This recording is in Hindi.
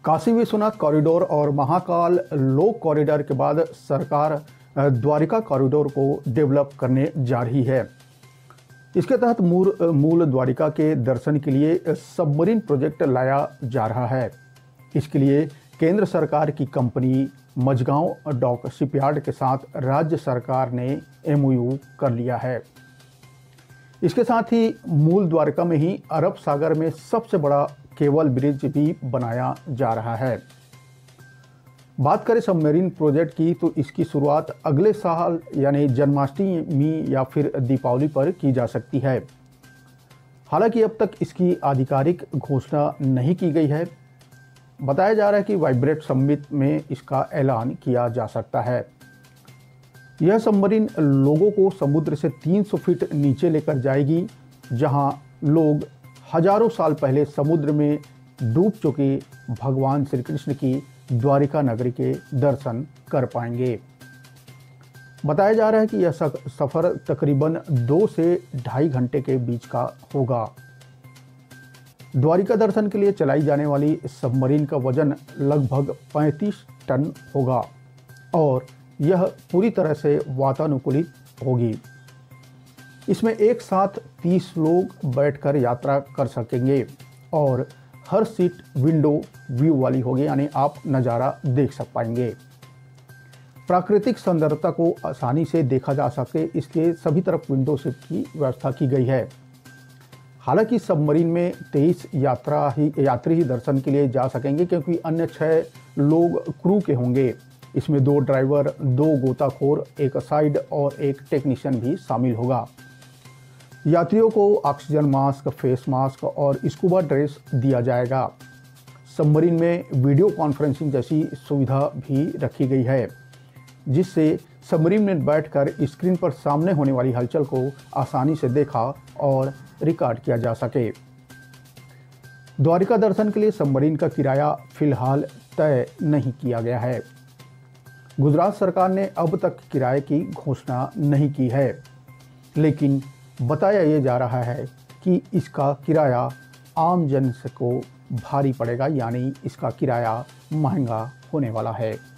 काशी विश्वनाथ कॉरिडोर और महाकाल लोक कॉरिडोर के बाद सरकार द्वारिका कॉरिडोर को डेवलप करने जा रही है। इसके तहत मूल द्वारिका के दर्शन के लिए सबमरीन प्रोजेक्ट लाया जा रहा है। इसके लिए केंद्र सरकार की कंपनी मझगांव डॉक शिपयार्ड के साथ राज्य सरकार ने MOU कर लिया है। इसके साथ ही मूल द्वारका में ही अरब सागर में सबसे बड़ा केबल ब्रिज भी बनाया जा रहा है। बात करें सबमरीन प्रोजेक्ट की तो इसकी शुरुआत अगले साल यानी जन्माष्टमी या फिर दीपावली पर की जा सकती है। हालांकि अब तक इसकी आधिकारिक घोषणा नहीं की गई है। बताया जा रहा है कि वाइब्रेट समिट में इसका ऐलान किया जा सकता है। यह सबमरीन लोगों को समुद्र से 300 फीट नीचे लेकर जाएगी, जहां लोग हजारों साल पहले समुद्र में डूब चुके भगवान श्री कृष्ण की द्वारिका नगरी के दर्शन कर पाएंगे। बताया जा रहा है कि यह सफ़र तकरीबन 2 से 2.5 घंटे के बीच का होगा। द्वारिका दर्शन के लिए चलाई जाने वाली सबमरीन का वजन लगभग 35 टन होगा और यह पूरी तरह से वातानुकूलित होगी। इसमें एक साथ 30 लोग बैठकर यात्रा कर सकेंगे और हर सीट विंडो व्यू वाली होगी, यानी आप नज़ारा देख पाएंगे। प्राकृतिक सुंदरता को आसानी से देखा जा सके इसलिए सभी तरफ विंडो सीट की व्यवस्था की गई है। हालांकि सबमरीन में 23 यात्री ही दर्शन के लिए जा सकेंगे, क्योंकि अन्य 6 लोग क्रू के होंगे। इसमें 2 ड्राइवर, 2 गोताखोर, एक साइड और एक टेक्नीशियन भी शामिल होगा। यात्रियों को ऑक्सीजन मास्क, फेस मास्क और स्कूबा ड्रेस दिया जाएगा। सबमरीन में वीडियो कॉन्फ्रेंसिंग जैसी सुविधा भी रखी गई है, जिससे सबमरीन में बैठकर स्क्रीन पर सामने होने वाली हलचल को आसानी से देखा और रिकॉर्ड किया जा सके। द्वारिका दर्शन के लिए सबमरीन का किराया फिलहाल तय नहीं किया गया है। गुजरात सरकार ने अब तक किराए की घोषणा नहीं की है, लेकिन बताया ये जा रहा है कि इसका किराया आम जन को भारी पड़ेगा, यानी इसका किराया महंगा होने वाला है।